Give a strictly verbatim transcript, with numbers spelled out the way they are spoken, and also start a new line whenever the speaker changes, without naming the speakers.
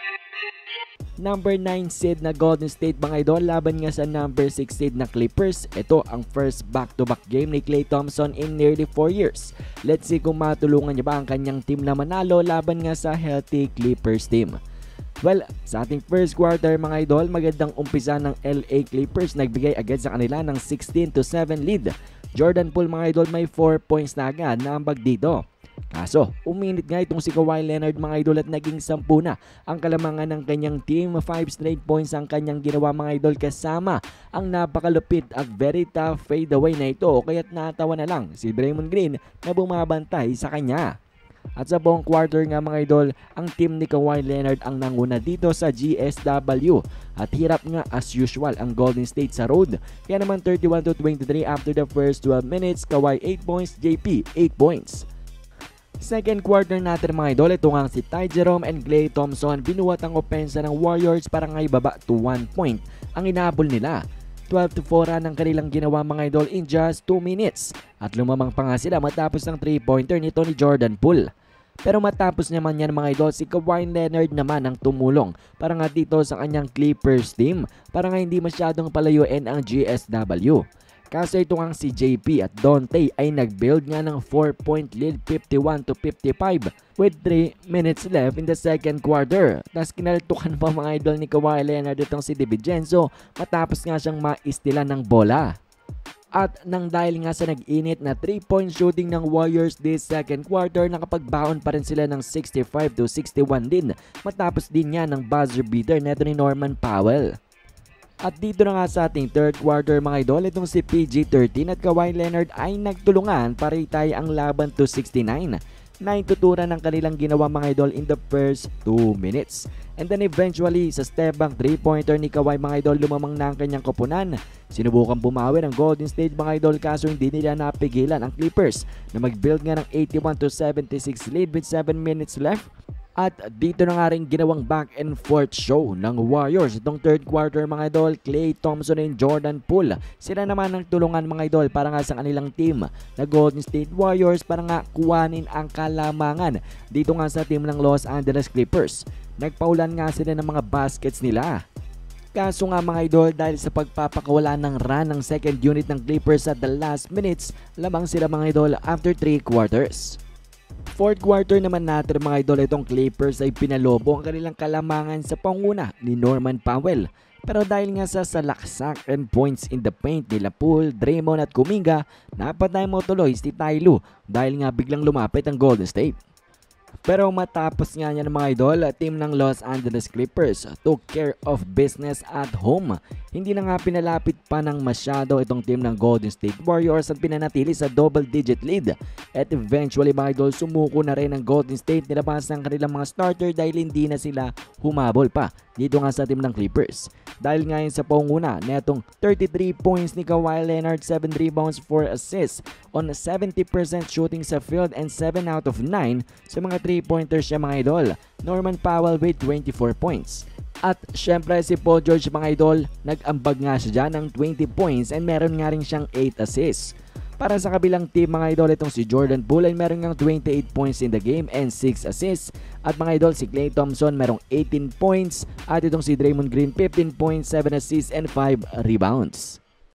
Number nine seed na Golden State mga idol laban nga sa number six seed na Clippers. Ito ang first back-to-back game ni Klay Thompson in nearly four years. Let's see kung matulungan niya ba ang kanyang team na manalo laban nga sa healthy Clippers team. Well, sa ating first quarter mga idol, magandang umpisa ng L A Clippers. Nagbigay agad sa kanila ng sixteen to seven lead. Jordan Poole mga idol may four points na agad na ambag dito. Kaso, uminit nga itong si Kawhi Leonard mga idol at naging sampu na ang kalamangan ng kanyang team. five straight points ang kanyang ginawa mga idol kasama ang napakalupit at very tough fadeaway na ito. Kaya't natawa na lang si Draymond Green na bumabantay sa kanya. At sa buong quarter nga mga idol, ang team ni Kawhi Leonard ang nanguna dito sa G S W. At hirap nga as usual ang Golden State sa road. Kaya naman thirty-one to twenty-three after the first twelve minutes, Kawhi eight points, J P eight points. Second quarter natin mga idol, ito nga si Ty Jerome and Klay Thompson. Binuhat ang opensa ng Warriors para nga ibaba to one point ang inabol nila. twelve to four ang kanilang ginawa mga idol in just two minutes. At lumamang pa nga sila matapos ng three pointer nito ni Jordan Poole. Pero matapos naman yan mga idol, si Kawhi Leonard naman ang tumulong para nga dito sa kanyang Clippers team para nga hindi masyadong palayuin ang G S W. Kaso ito nga si J P at Dante ay nag-build nga ng four point lead fifty-one to fifty-five with three minutes left in the second quarter. Tapos kinaltukan pa mga idol ni Kawhi Leonard itong si DiVincenzo matapos nga siyang maistilan ng bola. At nang dahil nga sa nag-init na three point shooting ng Warriors this second quarter, nakapagbaon pa rin sila ng sixty-five to sixty-one din matapos din niya ng buzzer beater neto ni Norman Powell. At dito na nga sa ating third quarter mga idol, itong si P G thirteen at Kawhi Leonard ay nagtulungan para itay ang laban to sixty-nine. Naituturan ng kanilang ginawa mga idol in the first two minutes. And then eventually sa step back three pointer ni Kawhi mga idol, lumamang na ang kanyang koponan. Sinubukan bumawi ng Golden State mga idol kaso hindi nila napigilan ang Clippers na mag-build nga ng eighty-one to seventy-six lead with seven minutes left. At dito na nga rin ginawang back and forth show ng Warriors. Itong third quarter mga idol, Klay Thompson and Jordan Poole. Sila naman ang tulungan mga idol para nga sa kanilang team na Golden State Warriors para nga kuwanin ang kalamangan dito nga sa team ng Los Angeles Clippers. Nagpaulan nga sila ng mga baskets nila. Kaso nga mga idol, dahil sa pagpapakawala ng run ng second unit ng Clippers at the last minutes, lamang sila mga idol after three quarters. Fourth quarter naman natin mga idol, itong Clippers ay pinalobo ang kanilang kalamangan sa panguna ni Norman Powell. Pero dahil nga sa salaksak and points in the paint nila Poole, Draymond at Kuminga, napatay mo tuloy si Ty Lue dahil nga biglang lumapit ang Golden State. Pero matapos nga niya ng mga idol, team ng Los Angeles Clippers took care of business at home. Hindi na nga pinalapit pa ng masyado itong team ng Golden State Warriors at pinanatili sa double digit lead. At eventually mga idol, sumuko na rin ang Golden State, nilabas ng kanilang mga starter dahil hindi na sila humabol pa dito nga sa team ng Clippers. Dahil ngayon sa panguna netong thirty-three points ni Kawhi Leonard, seven rebounds, four assists on seventy percent shooting sa field and seven out of nine sa mga three pointers siya mga idol. Norman Powell with twenty-four points. At syempre si Paul George mga idol, nag-ambag nga siya dyan ng twenty points and meron nga rin siyang eight assists. Para sa kabilang team mga idol, itong si Jordan Poole ay meron ngang twenty-eight points in the game and six assists. At mga idol, si Klay Thompson merong eighteen points. At itong si Draymond Green fifteen points, seven assists and five rebounds.